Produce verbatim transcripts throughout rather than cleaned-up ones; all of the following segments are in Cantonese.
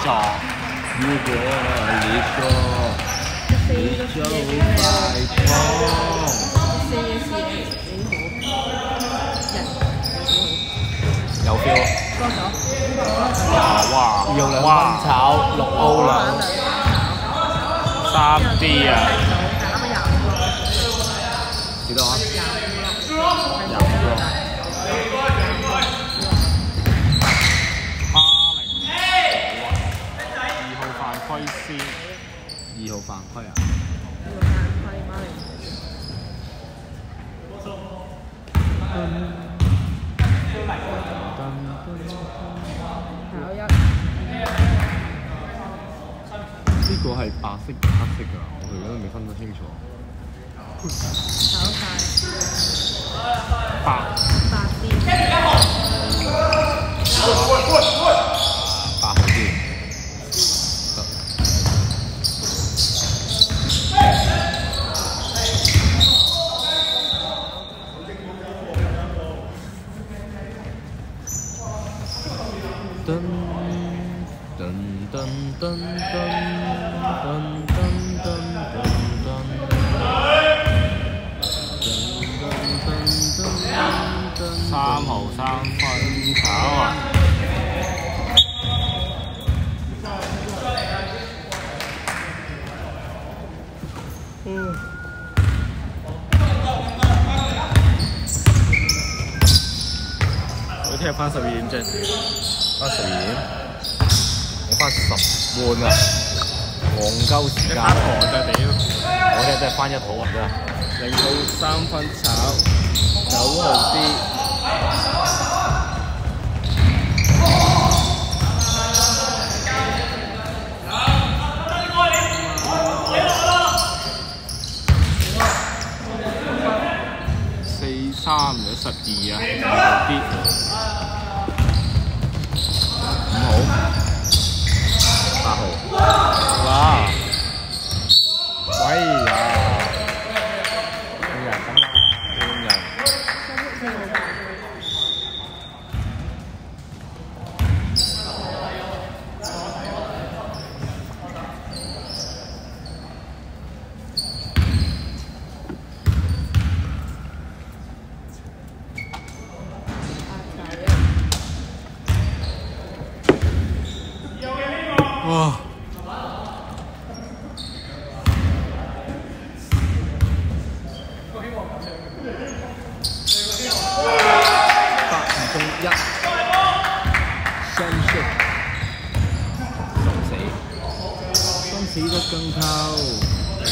座。如果你說你就快放。 四嘅事幾好，人有 feel。 多咗。 哇！ 要兩哇！ 分炒六歐啦。 三 D 啊！ 幾多啊？ 廿五廿五個。 八零。二號犯規先。 二號犯規啊！ 考一。 呢個係白色定黑色㗎？我哋而家都未分得清楚。 考晒。 八。 八 D。 八好啲。噔噔噔噔噔噔噔噔噔三號三分炒啊！嗯。 我聽日翻十二點啫，翻十二點，我翻十半啊，黃鳩時間。 八婆就屌！ 我哋真係翻一號啊，真係。 零號三分炒，九號 D。四三有十二啊，有啲。 五號，八號。 哇！ 喂呀！半人咁啦，半人。 哇！ 八二中一，雙色，生死，生死得更透。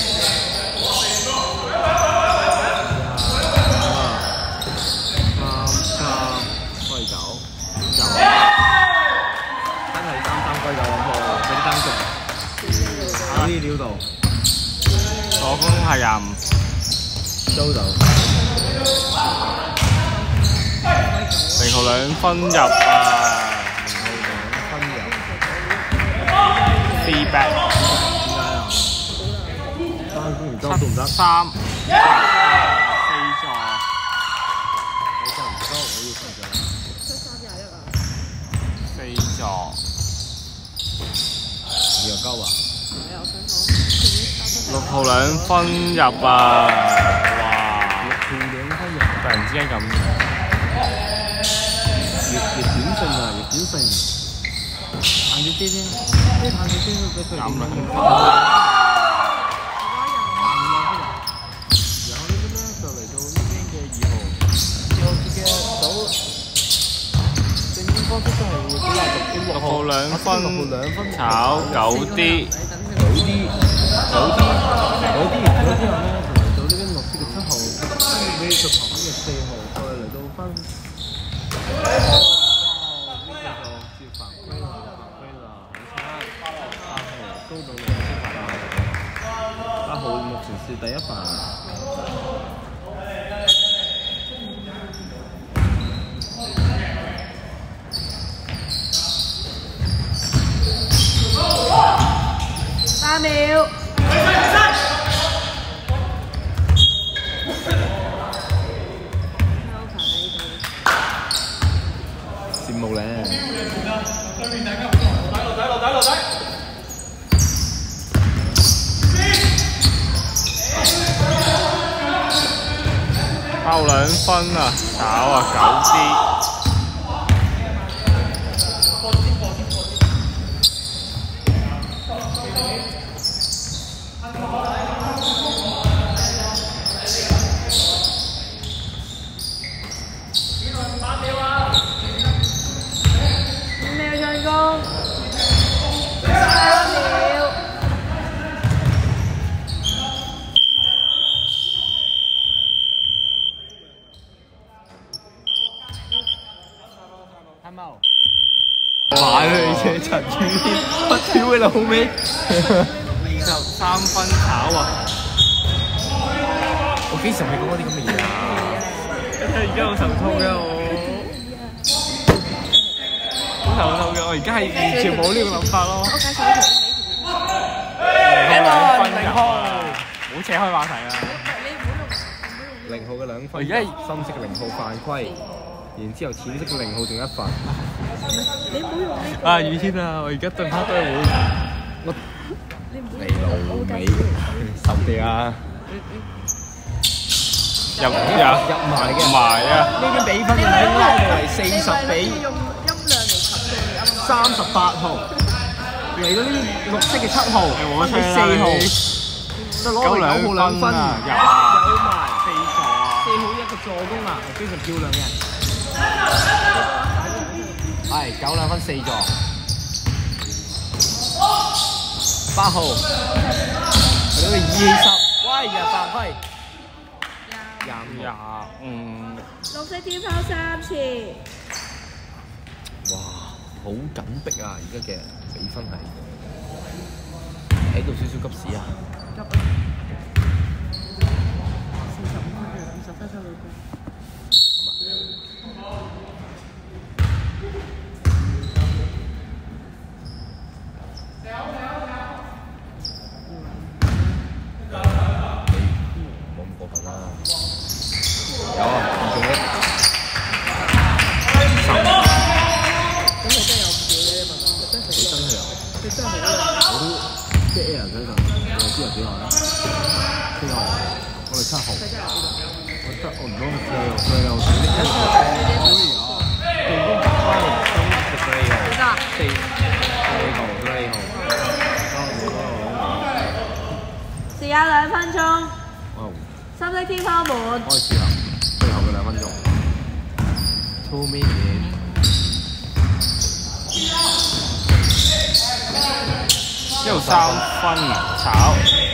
三三歸九，就真係三三歸九咁喎，俾啲單局，喺呢料度， 左攻係廿五， 收到。 零號兩分入啊！ 分入。 three back。 三分唔得都唔得。 三。四座。 我就唔多，我要分咗。 出三廿一啊！ 四座。 你又鳩啊？ 係啊，我想講。 六號兩分入啊！哇！ 六號兩分入。 突然之間咁。 越越短信啊，越短信，行住啲先，啲行住先俾佢哋。 咁兩分。 然後呢邊咧就嚟到呢邊嘅二號，二號嘅組正面方式都係會比較獨啲。 六號兩分。 六號兩分炒九 D。 九 D， 九 D， 九 D， 然之後咧就嚟到呢邊綠色嘅七號，跟住尾就旁邊嘅四號，再嚟到分。八號目前是第一犯。 三秒。 羨慕咧。 包兩分啊，炒啊九支。 買佢嘢陳柱添，不屌嘅老味。 就三分炒啊！ 我幾時同你講過啲咁嘅嘢啊？ 而家好頭痛嘅我，好頭痛嘅我而家係完全冇呢個諗法咯。 我介紹零分入啊！唔好扯開話題啊！ 零號嘅兩分， 我而家係深色嘅零號犯規，然之後淺色嘅零號仲一罰。 你唔好用呢個。 啊，雨天啊！我而家對黑都係會，我你老味，十地啊！ 入入入埋嘅， 埋啊！ 呢邊比分已經拉到嚟四十比用音量嚟及到你啱三十八號，嚟到呢邊綠色嘅七號，分俾四號，就攞嚟九號兩分， 入有埋四座啊！ 四號一個助攻啊，係非常漂亮嘅。係九兩分四座，八號嚟到二十，喂呀犯規，廿五廿五。 綠色天拋三次。 哇，好緊迫啊！而家嘅比分係喺度少少急屎啊！ 急啊！四十五分嘅五十分收到高。 冇咁過分啦！有啊，仲有十。 咁你真係有唔少嘅，你問我，真係真係有， 你真係好。 我都 get air 喺度，我哋知有幾耐咧？七號，我哋七號。 佢真係有幾耐？ 我得我唔講佢又佢又死啲。所以啊，進攻八號，中十四號，四四號，四號。 時間兩分鐘。 哇！ 深色天拋門。 開始啦，最後嘅兩分鐘。Two minutes。 一路三分炒。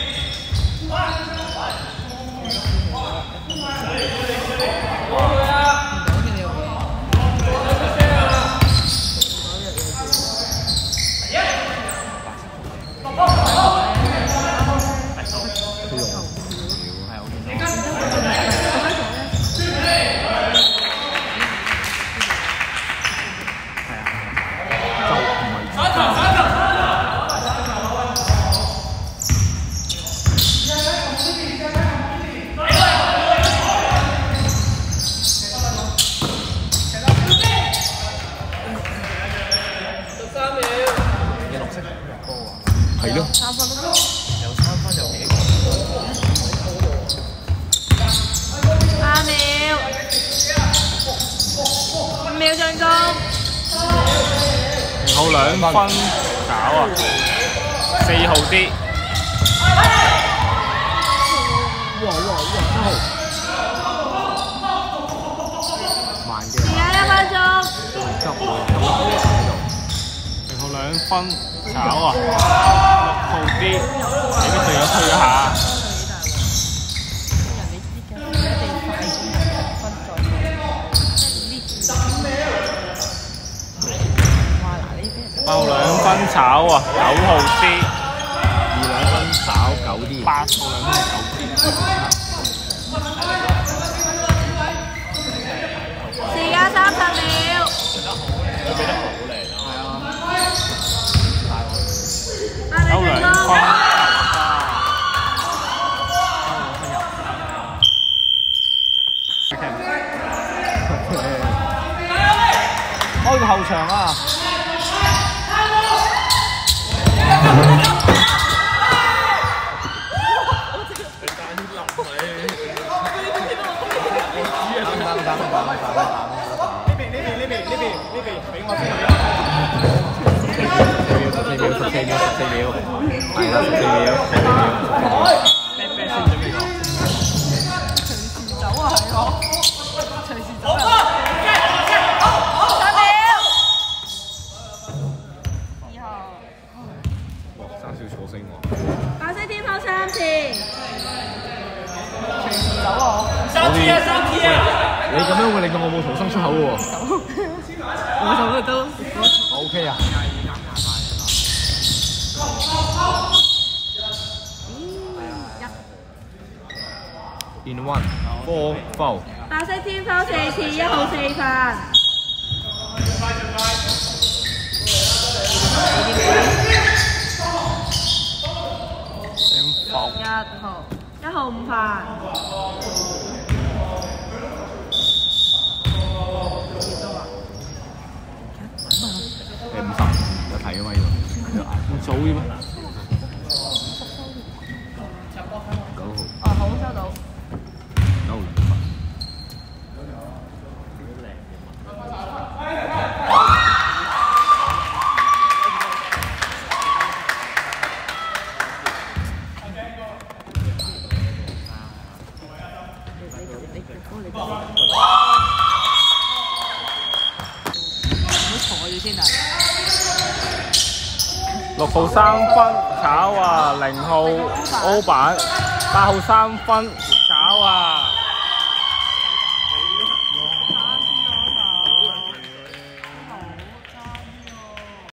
係咯， 三分咯。 有三分有幾個？ 八秒，五秒進攻。 零號兩分搞啊！四號啲。 哇哇哇！七號，慢嘅。 時間一分鐘。 急喎，急喎喺度。 零號兩分炒啊！六號啲，你都仲有推一下。爆兩分炒啊！九號啲， 二兩分炒九啲。 八號兩分九啲。 時間三十秒。 有兩分。 開個後場啊！ 間十四秒，十四秒， 啤啤先準備講。 隨時走啊，係我，隨時走啊！三秒，以後哇！生少坐星喎。 白色天拋三次，隨時走啊！ 三次啊！三次啊！你咁樣會令到我冇逃生出口喎。 我手都都 O K 啊。In one, four, foul。 白色天拋四次，一號四分。 先放。 一號，一號五分。 誒五十有睇啊嘛呢度，咁早嘅咩？九號。 哦，好收到。 九號兩分。 六號三分炒啊，零號 O 板，八號三分炒啊。